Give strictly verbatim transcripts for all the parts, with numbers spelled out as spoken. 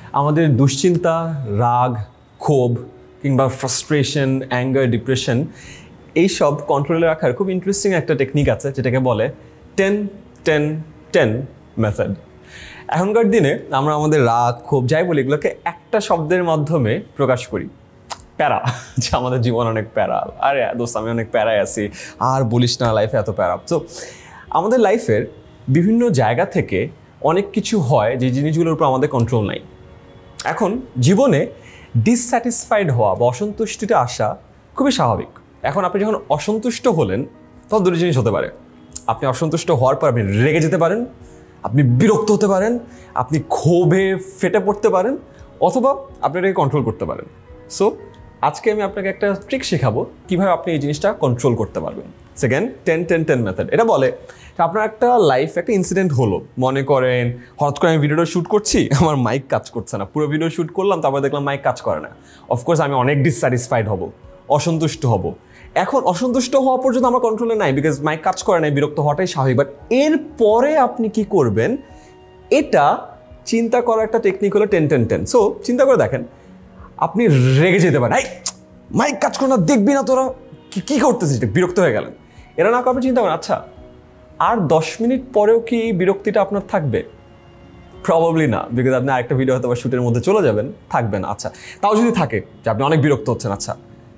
আমাদের দুশ্চিন্তা, রাগ, ক্ষোভ কিংবা ফ্রাস্ট্রেশন, অ্যাঙ্গার, ডিপ্রেশন এইসব কন্ট্রোলে রাখার খুব ইন্টারেস্টিং একটা টেকনিক আছে যেটাকে বলে টেন টেন টেন মেথড। এখনকার দিনে আমরা আমাদের রাগ, ক্ষোভ যাই বলি এগুলোকে একটা শব্দের মাধ্যমে প্রকাশ করি, প্যারা। যে আমাদের জীবন অনেক প্যারা, আরে দোস্ত আমি অনেক প্যারায় আছি, আর বলিস না লাইফে এত প্যারা। তো আমাদের লাইফের বিভিন্ন জায়গা থেকে অনেক কিছু হয় যে জিনিসগুলোর উপর আমাদের কন্ট্রোল নাই। এখন জীবনে ডিসস্যাটিসফাইড হওয়া বা অসন্তুষ্টিতে আসা খুবই স্বাভাবিক। এখন আপনি যখন অসন্তুষ্ট হলেন তখন দুটো জিনিস হতে পারে। আপনি অসন্তুষ্ট হওয়ার পর আপনি রেগে যেতে পারেন, আপনি বিরক্ত হতে পারেন, আপনি ক্ষোভে ফেটে পড়তে পারেন, অথবা আপনি এটাকে কন্ট্রোল করতে পারেন। সো আজকে আমি আপনাকে একটা ট্রিক শেখাবো কীভাবে আপনি এই জিনিসটা কন্ট্রোল করতে পারবেন। Second ten ten ten method এটা বলে আপনার একটা লাইফ একটা ইনসিডেন্ট হলো, মনে করেন হঠাৎ করে আমি ভিডিওটা শ্যুট করছি, আমার মাইক কাজ করছে না, পুরো ভিডিও শ্যুট করলাম, তারপরে দেখলাম মাইক কাজ করে না। অফকোর্স আমি অনেক ডিসস্যাটিসফাইড হব, অসন্তুষ্ট হব। এখন অসন্তুষ্ট হওয়া পর্যন্ত আমার কন্ট্রোলে নাই, বিকজ মাইক কাজ করে নাই, বিরক্ত হওয়াটাই স্বাভাবিক। বাট এরপরে আপনি কি করবেন এটা চিন্তা করার একটা টেকনিক হলো টেন টেন টেন। সো চিন্তা করে দেখেন, আপনি রেগে যেতে পারেন, এই মাইক কাজ করে না, দেখবি না তোরা কি করতেছিস, বিরক্ত হয়ে গেলেন। এরা না আপনি চিন্তা করেন আচ্ছা আর দশ মিনিট পরেও কি এই বিরক্তিটা আপনার থাকবে? প্রবাবলি না, বিকজ আপনি আরেকটা ভিডিও হয়তো বা শ্যুটের মধ্যে চলে যাবেন, থাকবে না। আচ্ছা তাও যদি থাকে যে আপনি অনেক বিরক্ত হচ্ছেন, আচ্ছা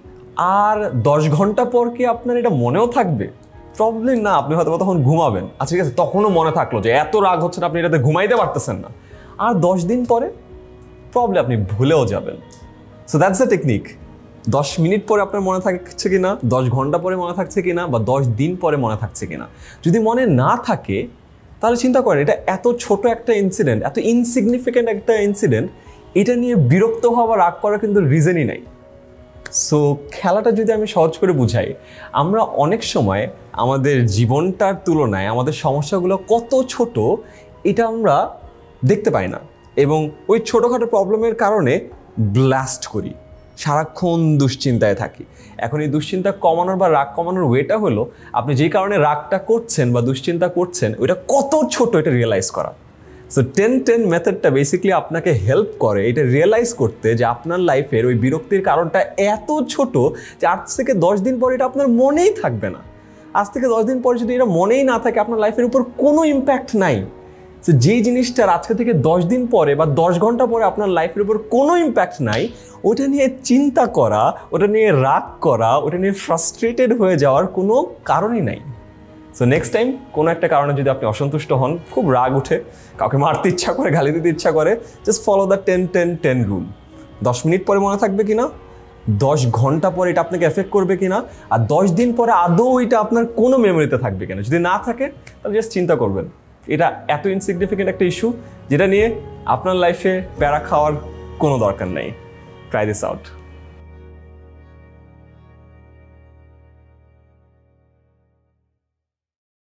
আর দশ ঘন্টা পর কি আপনার এটা মনেও থাকবে? প্রবলেম না, আপনি হয়তো তখন ঘুমাবেন। আচ্ছা ঠিক আছে, তখনও মনে থাকলো যে এত রাগ হচ্ছে না, আপনি এটাতে ঘুমাইতে পারতেছেন না। আর দশ দিন পরে প্রবলেম আপনি ভুলেও যাবেন। So that's the technique. দশ মিনিট পরে আপনার মনে থাকছে কিনা, দশ ঘন্টা পরে মনে থাকছে কিনা, বা দশ দিন পরে মনে থাকছে কিনা। যদি মনে না থাকে তাহলে চিন্তা করেন এটা এত ছোট একটা ইনসিডেন্ট, এত ইনসিগনিফিকেন্ট একটা ইনসিডেন্ট, এটা নিয়ে বিরক্ত হওয়া বা রাগ করার কিন্তু রিজনই নাই। সো খেলাটা যদি আমি সহজ করে বুঝাই, আমরা অনেক সময় আমাদের জীবনটার তুলনায় আমাদের সমস্যাগুলো কত ছোট এটা আমরা দেখতে পাই না, এবং ওই ছোটোখাটো প্রবলেমের কারণে ব্লাস্ট করি, সারাক্ষণ দুশ্চিন্তায় থাকি। এখন এই দুশ্চিন্তা কমানোর বা রাগ কমানোর ওয়েটা হলো আপনি যেই কারণে রাগটা করছেন বা দুশ্চিন্তা করছেন ওইটা কত ছোট এটা রিয়েলাইজ করা। সো টেন টেন মেথডটা বেসিক্যালি আপনাকে হেল্প করে এটা রিয়েলাইজ করতে যে আপনার লাইফের ওই বিরক্তির কারণটা এত ছোট যে আজ থেকে দশ দিন পরে এটা আপনার মনেই থাকবে না। আজ থেকে দশ দিন পরে যদি এটা মনেই না থাকে, আপনার লাইফের উপর কোনো ইম্প্যাক্ট নাই। সো যেই জিনিসটার আজকে থেকে দশ দিন পরে বা দশ ঘন্টা পরে আপনার লাইফের উপর কোনো ইম্প্যাক্ট নাই, ওটা নিয়ে চিন্তা করা, ওটা নিয়ে রাগ করা, ওটা নিয়ে ফ্রাস্ট্রেটেড হয়ে যাওয়ার কোনো কারণই নাই। সো নেক্সট টাইম কোনো একটা কারণে যদি আপনি অসন্তুষ্ট হন, খুব রাগ উঠে, কাউকে মারতে ইচ্ছা করে, গালি দিতে ইচ্ছা করে, just follow the ten ten ten rule. দশ মিনিট পরে মনে থাকবে কিনা, দশ ঘন্টা পরে এটা আপনাকে এফেক্ট করবে কিনা, আর দশ দিন পরে আদৌ এটা আপনার কোনো মেমোরিতে থাকবে কিনা। যদি না থাকে তাহলে জাস্ট চিন্তা করবেন এটা এত ইনসিগনিফিকেন্ট একটা ইস্যু যেটা নিয়ে আপনার লাইফে প্যারা খাওয়ার কোনো দরকার নেই। Try this out.